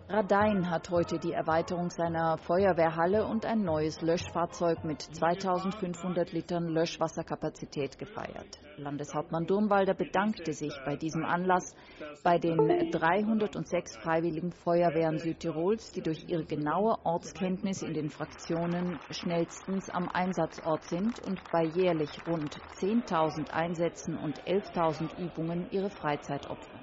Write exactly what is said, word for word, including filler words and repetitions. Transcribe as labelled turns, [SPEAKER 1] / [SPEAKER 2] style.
[SPEAKER 1] Radein hat heute die Erweiterung seiner Feuerwehrhalle und ein neues Löschfahrzeug mit zweitausendfünfhundert Litern Löschwasserkapazität gefeiert. Landeshauptmann Durnwalder bedankte sich bei diesem Anlass bei den dreihundertsechs Freiwilligen Feuerwehren Südtirols, die durch ihre genaue Ortskenntnis in den Fraktionen schnellstens am Einsatzort sind und bei jährlich rund zehntausend Einsätzen und elftausend Übungen ihre Freizeit opfern.